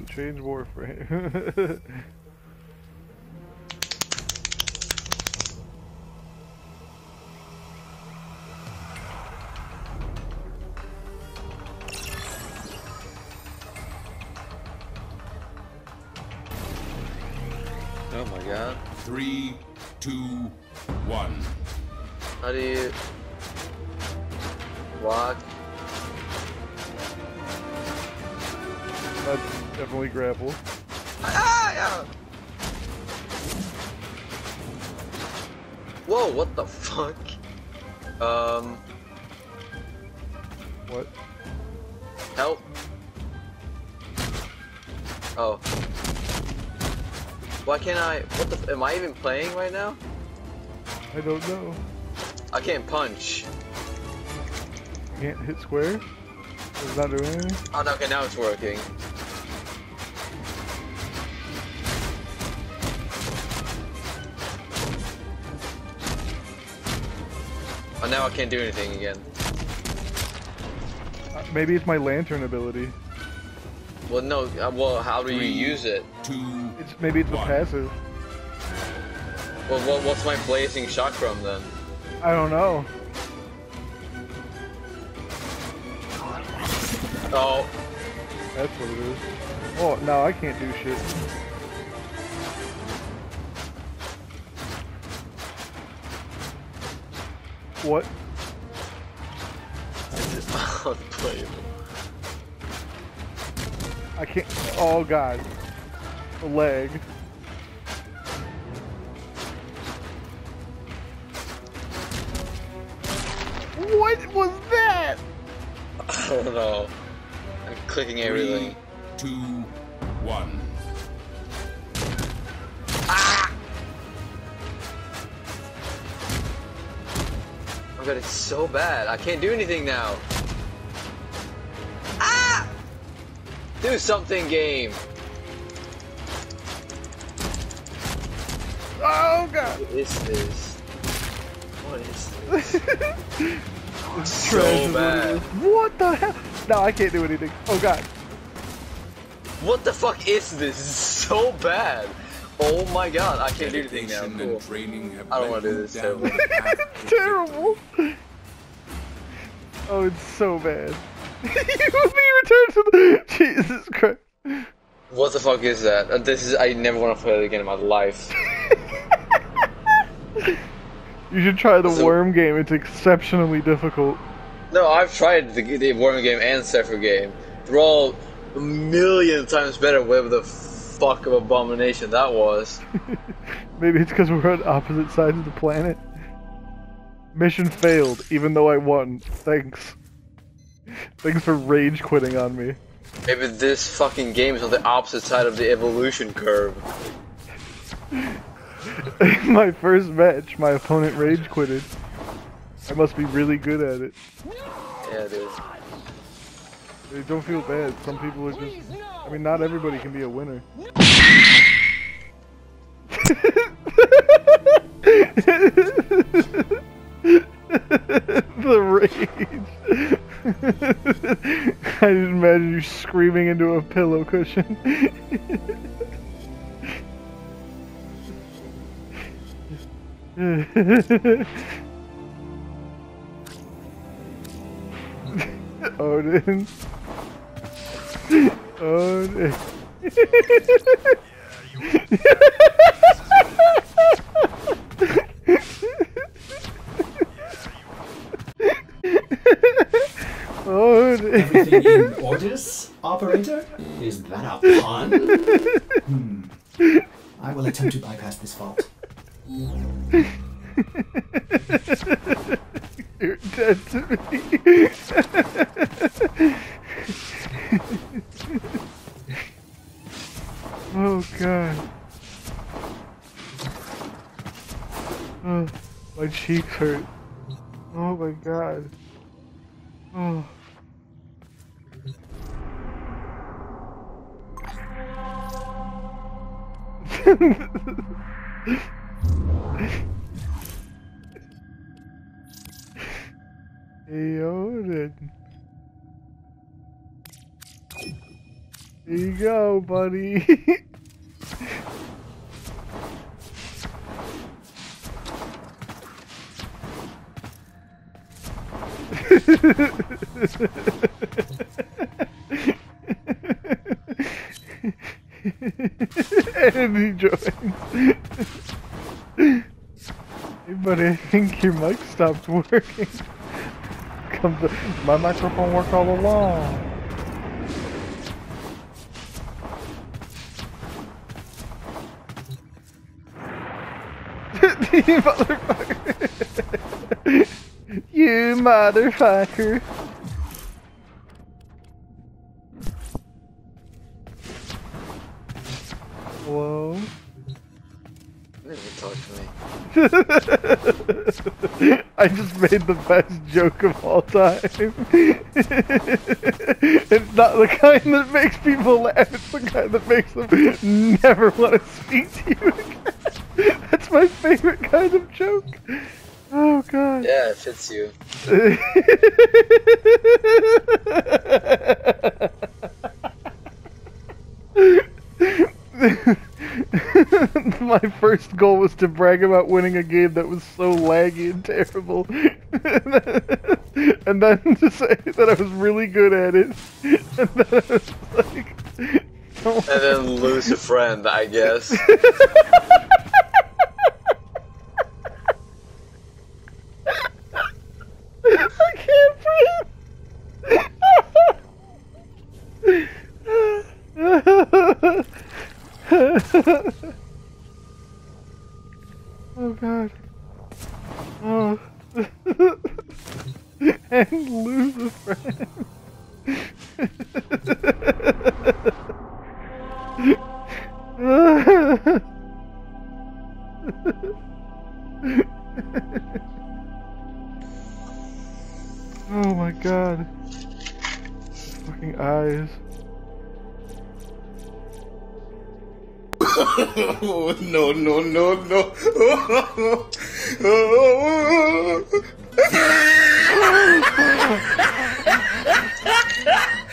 change Warframe. Oh my god. 3, 2, 1. How do you block? That's definitely grapple. Ah, yeah. Whoa, what the fuck? What? Help. Oh. Why can't I? What the? Am I even playing right now? I don't know. I can't punch. You can't hit square? It's not doing anything? Oh, no, okay, now it's working. Oh, now I can't do anything again. Maybe it's my lantern ability. Well, no, well, how do you use it? 2. Maybe it's a passive. Well, what's my blazing chakram then? I don't know. Oh. That's what it is. Oh, no, I can't do shit. What? This is unplayable. I can't. Oh god. The leg. What was that? I don't know. I'm clicking everything. 3, 2, 1. Ah! Oh god, it's so bad. I can't do anything now. Ah! Do something, game. Oh god. What is this? What is this? It's So trash. bad. What the hell? No, I can't do anything. Oh god. What the fuck is this? This is so bad. Oh my god, I can't do anything now. Dedication Cool. and training have I don't led wanna do you this, down terrible. the path It's to terrible. Oh, it's so bad. You will be returned to the... Jesus Christ. What the fuck is that? This is. I never want to play it again in my life. You should try the So- worm game. It's exceptionally difficult. No, I've tried the Worm game and Zephyr game. They're all a million times better, whatever the fuck of abomination that was. Maybe it's because we're on opposite sides of the planet. Mission failed, even though I won. Thanks. Thanks for rage quitting on me. Maybe this fucking game is on the opposite side of the evolution curve. My first match, my opponent rage quitted. I must be really good at it. Yeah, dude. Hey, don't feel bad. Some people are just... I mean, not everybody can be a winner. The rage. I just imagine you screaming into a pillow cushion. Odin. Odin. Odin. Everything in orders, operator? Is that a pun? I will attempt to bypass this fault. You're dead to me. Oh god. Oh, my cheeks hurt. Oh my god. Oh. Hey, Odin. Here you go, buddy. And he joins. Hey buddy, I think your mic stopped working. My microphone worked all along. You motherfucker. You motherfucker. Hello? Let me talk to me. I just made the best joke of all time. It's not the kind that makes people laugh, it's the kind that makes them never want to speak to you again. That's my favorite kind of joke. Oh god. Yeah, it fits you. My first goal was to brag about winning a game that was so laggy and terrible. And then to say that I was really good at it. And then I was like... Oh. And then lose a friend, I guess. I can't breathe! Oh god. Oh. And lose a friend. Oh my god. Fucking eyes. No, no, no, no.